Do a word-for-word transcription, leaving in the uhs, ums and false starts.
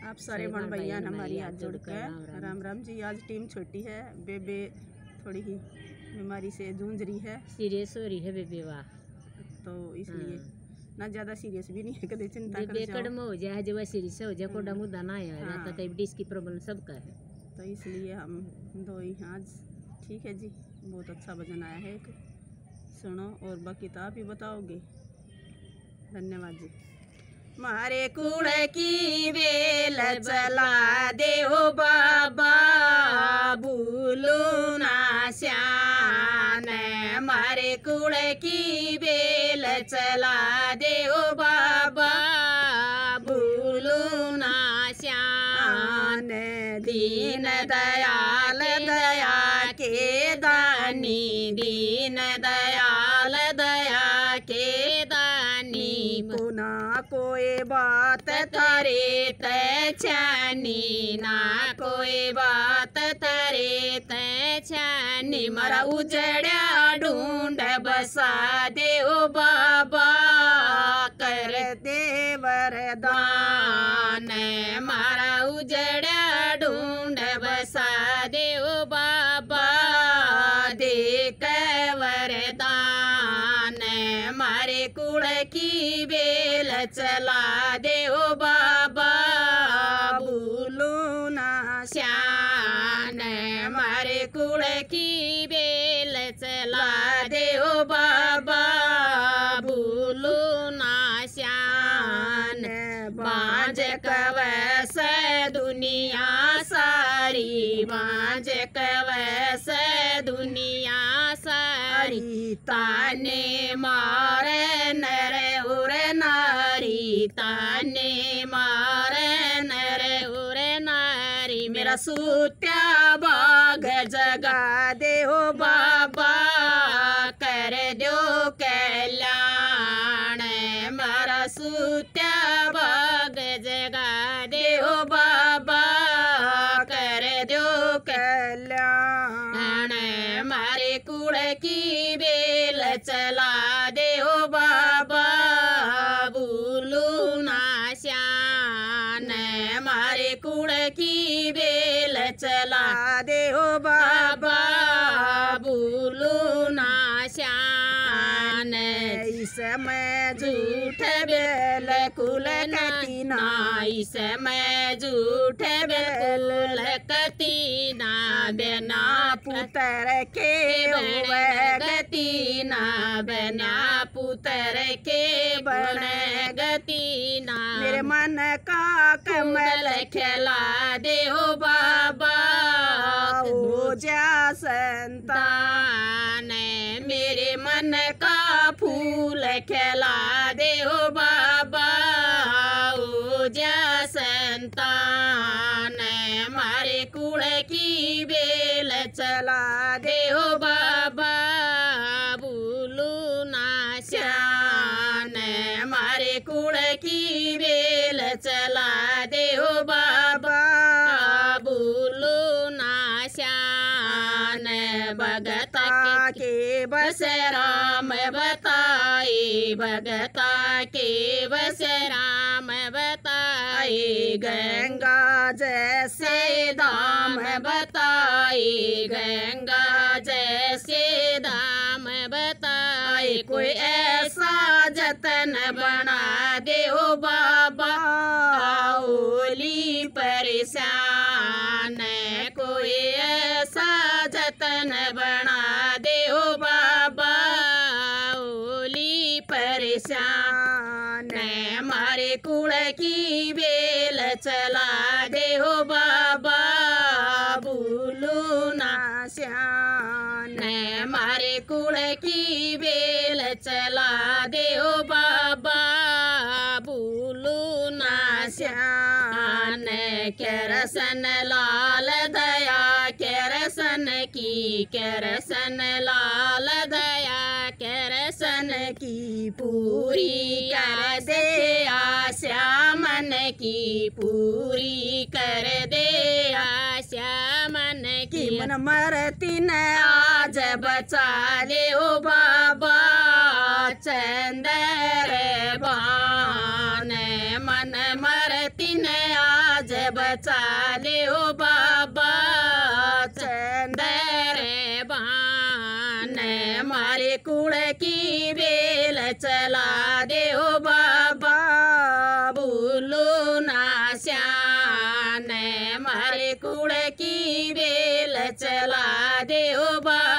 आप सारे बहन भैया हमारी हाथ जोड़कर राम राम जी। आज टीम छोटी है, बेबे थोड़ी ही बीमारी से जूझ रही है, सीरियस हो रही है बेबे वाह, तो इसलिए हाँ। ना ज्यादा सीरियस भी नहीं है, कभी चिंता कर जाओ कदम हो जाए जो सीरियस हो जाए कोड़ा मुद्दा ना आया रहता कई डिस्क की प्रॉब्लम सबका है, तो इसलिए हम दो ही आज ठीक है जी। बहुत अच्छा भजन आया है, एक सुनो और बाकी तो आप ही बताओगे। धन्यवाद जी। मारे कुड़ की बेल चला दे हो बाबा, भूलो ना श्यान। मारे कुड़ की बेल चला दे हो बाबा, भूलो ना श्यान। दीन दयाल दया के दानी, दीन दयाल दया के दानी। पुना कोई बात तारे तैछानी, ना कोई बात तारे तैछानी। मारा उजड़ा ढूंढ बसा दे ओ बाबा, कर दे वरदान। मारा उजड़ा ढूंढ बसा दे ओ बाबा, दे के वरदान। मारे कुड़ की बेल चला दे ओ बाबा, भूलो ना श्यान। मारे कुड़ की बेल चला दे ओ बाबा, भूलो ना श्यान। बांझ कवस दुनिया सारी, बांझ कवस दुनिया सारी। ताने मारे नर उर नारी, ताने मारे नर उर नारी। मेरा सूत्या बाग जगा दे हो बाबा, कर दो कल्याण। मारा सूत्या बाग जगा दे हो बाबा, कर दो कल्याण। मारे कुड़ की बेल चला दे हो बाबा, भूलो ना श्यान। मारे कुड़ की बेल चला दे हो बाबा, भूलो ना श्यान। इसमें झूठ बेल कुल कती ना, इसमें झूठ बेल कती ना। बिना पुत्र के बन गति ना, बिना पुत्र के बन गति ना। मेरे मन का कमल खिला दे हो बाबा, हो जा संतान। मेरे मन का फूल खिला दे हो बाबा, हो जा संतान। मारे कुड़ की बेल चला दे हो बाबा, भूलो ना श्यान। मारे कुड़ की बेल चला दे हो बाबा, भूलो ना श्यान। भगता के बस राम बताए, भगता के बस राम बताए। गंगा जैसे धाम बताए, गंगा जैसे धाम बताए। कोई ऐसा जतन बना दे हो बाबा, ओली परेशान। कोई ऐसा जतन बना दे हो बाबा, ओली परेशान। मारे कुड़ की बेल चला दे हो बाबा, भूलो ना श्यान। मारे कुड़ की बेल चला दे हो बाबा, भूलो ना श्यान। केरसन लाल दया केरसन की, केरसन लाल दया केरसन की। पूरी कर दे आशा मन की, पूरी कर दे आशा मन की। मन मरती न आज बचा ले ओ बाबा, चंदर बान। मन मरती न आज बचा ले ओ बाबा चंदर बान मारे कुड़ की बेल चला दे ओ बाबा भूलो ना श्यान मारे कुड़ की बेल चला दे ओ बाबा